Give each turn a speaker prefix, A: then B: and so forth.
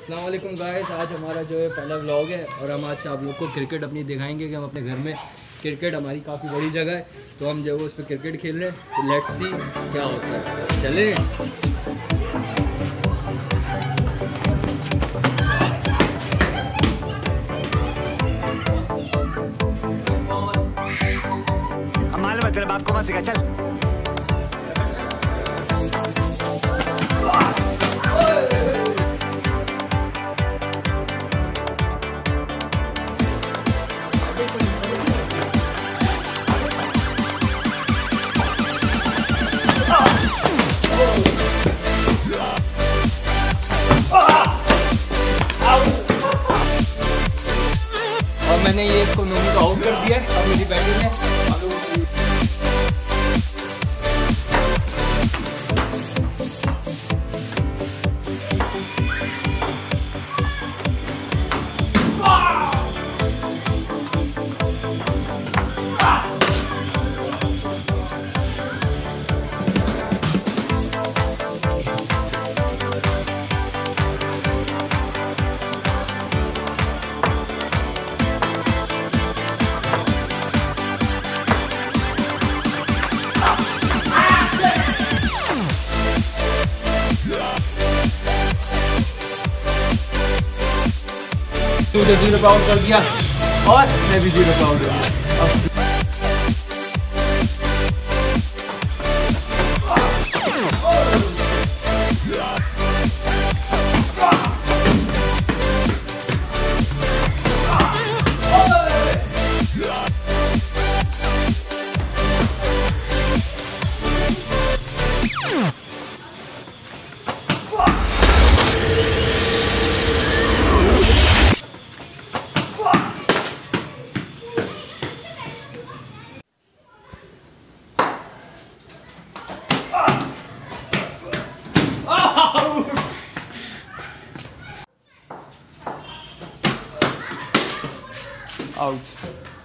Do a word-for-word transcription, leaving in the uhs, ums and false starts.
A: अस्सलाम वालेकुम गाइस, आज हमारा जो है पहला व्लॉग है और हम आज आप लोग को क्रिकेट अपनी दिखाएंगे कि हम अपने घर में क्रिकेट, हमारी काफ़ी बड़ी जगह है तो हम जो है उस पर क्रिकेट खेल रहे हैं। तो लेट्स सी क्या होता है, चले।
B: मालूम है तेरे बाप को मत सिखा, चल।
A: और मैंने ये इसको नोनी को आउट कर दिया है। अब मेरी बैटिंग है। तूने जीरो पाउंड कर दिया और मैं भी जीरो पाउंड कर दिया। Out.